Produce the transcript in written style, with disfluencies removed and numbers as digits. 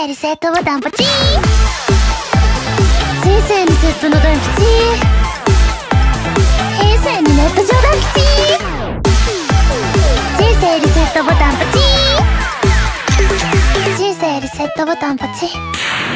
生リセットボタンポチー。人生リセットの大吉。平成にネット上大吉。人生リセットボタンポチー。人生リセットボタンポチ。